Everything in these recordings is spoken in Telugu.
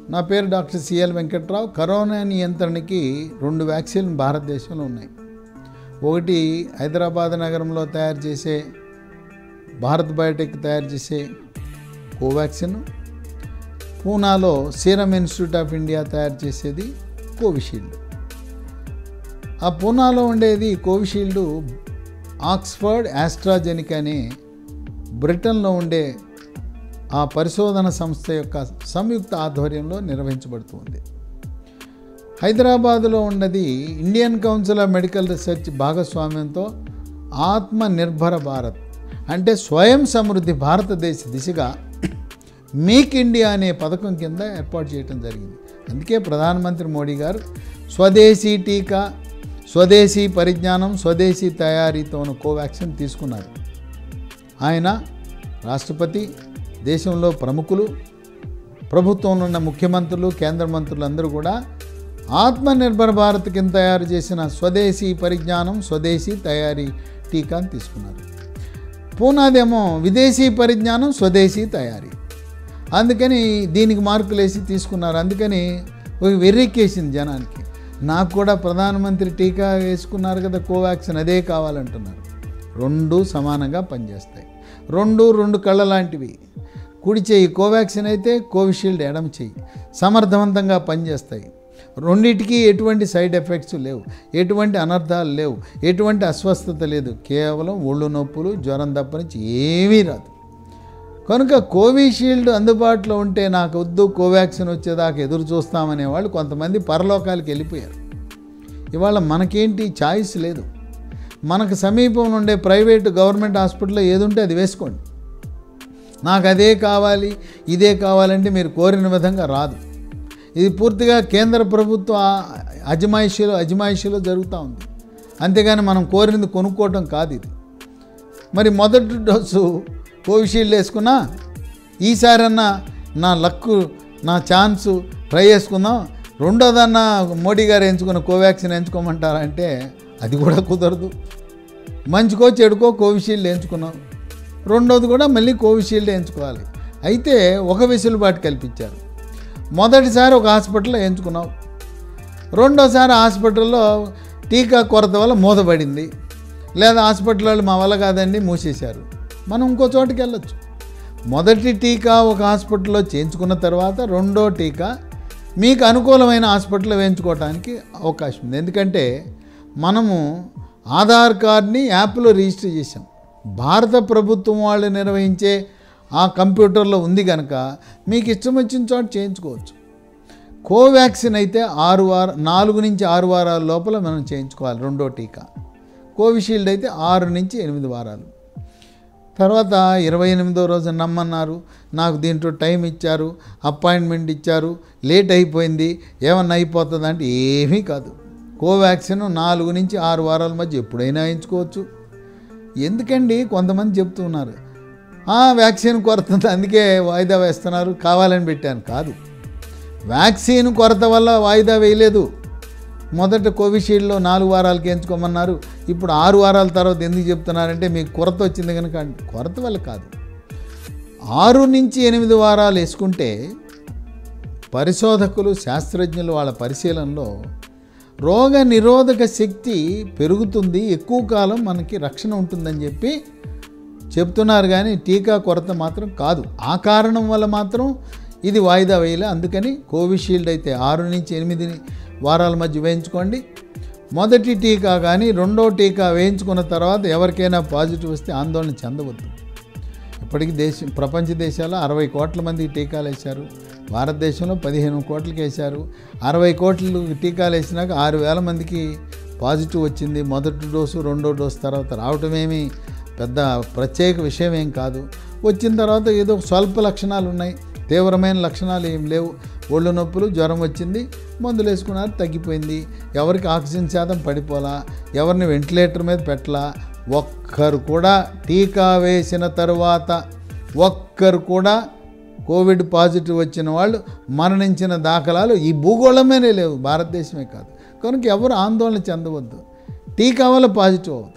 నా పేరు డాక్టర్ సిఎల్ వెంకట్రావు. కరోనా నియంత్రణకి 2 వ్యాక్సిన్లు భారతదేశంలో ఉన్నాయి. ఒకటి హైదరాబాద్ నగరంలో తయారు చేసే భారత్ బయోటెక్ తయారు చేసే కోవాక్సిన్, పూనాలో సీరం ఇన్స్టిట్యూట్ ఆఫ్ ఇండియా తయారు చేసేది కోవిషీల్డ్. ఆ పూనాలో ఉండేది కోవిషీల్డ్ ఆక్స్ఫర్డ్ ఆస్ట్రాజెనికా అనే బ్రిటన్లో ఉండే ఆ పరిశోధన సంస్థ యొక్క సంయుక్త ఆధ్వర్యంలో నిర్వహించబడుతుంది. హైదరాబాదులో ఉన్నది Indian council of medical research భాగస్వామ్యంతో ఆత్మ నిర్భర భారత్ అంటే స్వయం సమృద్ధి భారతదేశ దిశగా మేక్ ఇండియా అనే పథకం కింద ఏర్పాటు చేయడం జరిగింది. అందుకే ప్రధానమంత్రి మోడీ గారు స్వదేశీ టీకా, స్వదేశీ పరిజ్ఞానం, స్వదేశీ తయారీతో ఉన్న కోవాక్సిన్ తీసుకున్నారు. ఆయన రాష్ట్రపతి, దేశంలో ప్రముఖులు, ప్రభుత్వంలో ఉన్న ముఖ్యమంత్రులు, కేంద్ర మంత్రులు అందరూ కూడా ఆత్మనిర్భర్ భారత్ కింద తయారు చేసిన స్వదేశీ పరిజ్ఞానం, స్వదేశీ తయారీ టీకాను తీసుకున్నారు. పూనాదేమో విదేశీ పరిజ్ఞానం, స్వదేశీ తయారీ. అందుకని దీనికి మార్కులు వేసి తీసుకున్నారు. అందుకని ఒక వెర్రెక్కేసింది జనానికి. నాకు కూడా ప్రధానమంత్రి టీకా వేసుకున్నారు కదా కోవాక్సిన్, అదే కావాలంటున్నారు. 2 సమానంగా పనిచేస్తాయి. 2 కళ్ళ లాంటివి. కుడి చేయి కోవాక్సిన్ అయితే కోవిషీల్డ్ ఎడమ చేయి. సమర్థవంతంగా పనిచేస్తాయి. రెండింటికి ఎటువంటి సైడ్ ఎఫెక్ట్స్ లేవు, ఎటువంటి అనర్థాలు లేవు, ఎటువంటి అస్వస్థత లేదు. కేవలం ఒళ్ళు నొప్పులు, జ్వరం తప్పనించి ఏమీ రాదు. కనుక కోవిషీల్డ్ అందుబాటులో ఉంటే నాకు వద్దు, కోవాక్సిన్ వచ్చేదాకా ఎదురు చూస్తామనే వాళ్ళు కొంతమంది పరలోకాలకు వెళ్ళిపోయారు. ఇవాళ మనకేంటి ఛాయిస్ లేదు. మనకు సమీపంలో ఉండే ప్రైవేటు గవర్నమెంట్ హాస్పిటల్లో ఏది ఉంటే అది వేసుకోండి. నాకు అదే కావాలి, ఇదే కావాలంటే మీరు కోరిన విధంగా రాదు. ఇది పూర్తిగా కేంద్ర ప్రభుత్వ అజమాయిషీలో జరుగుతూ ఉంది. అంతేగాని మనం కోరినది కొనుక్కోవటం కాదు ఇది. మరి మొదటి డోసు కోవిషీల్డ్ వేసుకున్నా, ఈసారన్నా నా లక్కు, నా ఛాన్సు ట్రై చేసుకుందాం, రెండోదన్నా మోడీ గారు ఎంచుకున్న కోవాక్సిన్ ఎంచుకోమంటారంటే అది కూడా కుదరదు. మంచికో చెడుకో కోవిషీల్డ్ ఎంచుకున్నాం, రెండోది కూడా మళ్ళీ కోవిషీల్డ్ ఎంచుకోవాలి. అయితే ఒక వెసులుబాటు కల్పించారు. మొదటిసారి ఒక హాస్పిటల్లో ఎంచుకున్నాం, రెండోసారి హాస్పిటల్లో టీకా కొరత వల్ల మూతపడింది, లేదా హాస్పిటల్ వాళ్ళు మా వల్ల కాదండి మూసేశారు. మనం ఇంకో చోటుకి వెళ్ళొచ్చు. మొదటి టీకా ఒక హాస్పిటల్లో చేయించుకున్న తర్వాత రెండో టీకా మీకు అనుకూలమైన హాస్పిటల్లో వేయించుకోవడానికి అవకాశం ఉంది. ఎందుకంటే మనము ఆధార్ కార్డ్ని యాప్లో రిజిస్టర్ చేసాం. భారత ప్రభుత్వం వాళ్ళు నిర్వహించే ఆ కంప్యూటర్లో ఉంది కనుక మీకు ఇష్టం వచ్చిన చోట చేయించుకోవచ్చు. కోవాక్సిన్ అయితే 4 నుంచి 6 వారాల లోపల మనం చేయించుకోవాలి రెండో టీకా. కోవిషీల్డ్ అయితే 6 నుంచి 8 వారాలు. తర్వాత 28వ రోజు నమ్మన్నారు. నాకు దీంట్లో టైం ఇచ్చారు, అపాయింట్మెంట్ ఇచ్చారు, లేట్ అయిపోయింది, ఏమన్నా అయిపోతుంది అంటే ఏమీ కాదు. కోవాక్సిన్ 4 నుంచి 6 వారాల మధ్య ఎప్పుడైనా వేయించుకోవచ్చు. ఎందుకండి కొంతమంది చెప్తున్నారు వ్యాక్సిన్ కొరత ఉంది అందుకే వాయిదా వేస్తున్నారు, కావాలని పెట్టాను. కాదు, వ్యాక్సిన్ కొరత వల్ల వాయిదా వేయలేదు. మొదట కోవిషీల్డ్లో 4 వారాలకి ఎంచుకోమన్నారు, ఇప్పుడు 6 వారాల తర్వాత ఎందుకు చెప్తున్నారంటే మీకు కొరత వచ్చింది కనుక. కొరత వల్ల కాదు. 6 నుంచి 8 వారాలు వేసుకుంటే పరిశోధకులు, శాస్త్రజ్ఞులు వాళ్ళ పరిశీలనలో రోగ నిరోధక శక్తి పెరుగుతుంది, ఎక్కువ కాలం మనకి రక్షణ ఉంటుందని చెప్పి చెప్తున్నారు. కానీ టీకా కొరత మాత్రం కాదు. ఆ కారణం వల్ల మాత్రం ఇది వాయిదా వేయలే. అందుకని కోవిషీల్డ్ అయితే 6 నుంచి 8 వారాల మధ్య వేయించుకోండి. మొదటి టీకా కానీ రెండో టీకా వేయించుకున్న తర్వాత ఎవరికైనా పాజిటివ్ వస్తే ఆందోళన చెందవద్దు. ఇప్పటికీ ప్రపంచ దేశాల్లో 60 కోట్ల మందికి టీకాలు వేశారు. భారతదేశంలో 15 కోట్లకి వేశారు. 60 కోట్ల టీకాలు వేసినాక 6,000 మందికి పాజిటివ్ వచ్చింది. మొదటి డోసు, రెండో డోసు తర్వాత రావటమేమి పెద్ద ప్రత్యేక విషయం ఏం కాదు. వచ్చిన తర్వాత ఏదో స్వల్ప లక్షణాలు ఉన్నాయి, తీవ్రమైన లక్షణాలు ఏం లేవు. ఒళ్ళు నొప్పులు, జ్వరం వచ్చింది, మందులు వేసుకున్నారు, తగ్గిపోయింది. ఎవరికి ఆక్సిజన్ శాతం పడిపోలా, ఎవరిని వెంటిలేటర్ మీద పెట్టలా. ఒక్కరు కూడా టీకా వేసిన తరువాత ఒక్కరు కూడా కోవిడ్ పాజిటివ్ వచ్చిన వాళ్ళు మరణించిన దాఖలాలు ఈ భూగోళమేనే లేవు, భారతదేశమే కాదు. కనుక ఎవరు ఆందోళన చెందవద్దు. టీకా వల్ల పాజిటివ్ అవుతుంది,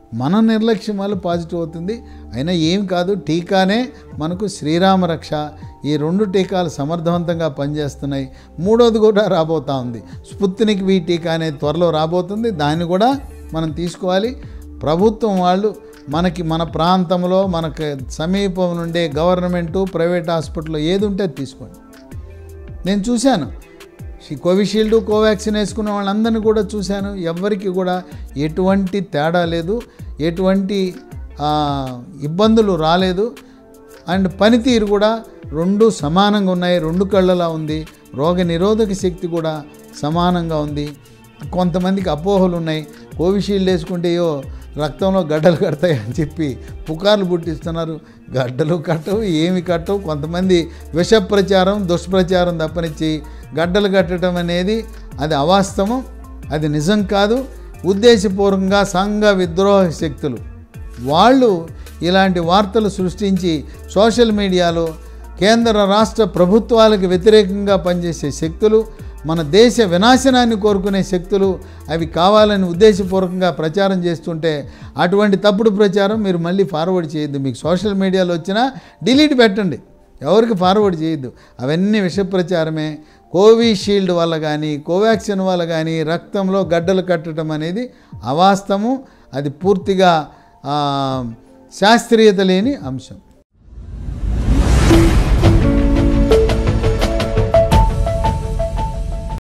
మన నిర్లక్ష్యం వల్ల పాజిటివ్ అవుతుంది. అయినా ఏం కాదు, టీకానే మనకు శ్రీరామ రక్ష. ఈ 2 టీకాలు సమర్థవంతంగా పనిచేస్తున్నాయి. 3వది కూడా రాబోతూ ఉంది. స్పుత్నిక్ వి టీకా అనేది త్వరలో రాబోతుంది. దాన్ని కూడా మనం తీసుకోవాలి. ప్రభుత్వం వాళ్ళు మనకి మన ప్రాంతంలో మనకు సమీపం నుండే గవర్నమెంటు ప్రైవేట్ హాస్పిటల్లో ఏది ఉంటే అది తీసుకోండి. నేను చూశాను, కోవిషీల్డ్ కోవాక్సిన్ వేసుకున్న వాళ్ళందరినీ కూడా చూశాను. ఎవ్వరికి కూడా ఎటువంటి తేడా లేదు, ఎటువంటి ఇబ్బందులు రాలేదు. అండ్ పనితీరు కూడా 2 సమానంగా ఉన్నాయి. 2 కళ్ళలా ఉంది. రోగ నిరోధక శక్తి కూడా సమానంగా ఉంది. కొంతమందికి అపోహలు ఉన్నాయి, కోవిషీల్డ్ వేసుకుంటేయో రక్తంలో గడ్డలు కడతాయి అని చెప్పి పుకార్లు పుట్టిస్తున్నారు. గడ్డలు కట్టవు, ఏమి కట్టవు. కొంతమంది విష ప్రచారం, దుష్ప్రచారం తప్పనిచ్చి గడ్డలు కట్టడం అనేది అది అవాస్తవం, అది నిజం కాదు. ఉద్దేశపూర్వకంగా సంఘ విద్రోహ శక్తులు వాళ్ళు ఇలాంటి వార్తలు సృష్టించి సోషల్ మీడియాలో కేంద్ర రాష్ట్ర ప్రభుత్వాలకు వ్యతిరేకంగా పనిచేసే శక్తులు, మన దేశ వినాశనాన్ని కోరుకునే శక్తులు అవి కావాలని ఉద్దేశపూర్వకంగా ప్రచారం చేస్తుంటే అటువంటి తప్పుడు ప్రచారం మీరు మళ్ళీ ఫార్వర్డ్ చేయొద్దు. మీకు సోషల్ మీడియాలో వచ్చినా డిలీట్ పెట్టండి, ఎవరికి ఫార్వర్డ్ చేయొద్దు. అవన్నీ విష ప్రచారమే. కోవిషీల్డ్ వల్ల కానీ కోవాక్సిన్ వల్ల కానీ రక్తంలో గడ్డలు కట్టడం అనేది అవాస్తవం. అది పూర్తిగా శాస్త్రీయత లేని అంశం.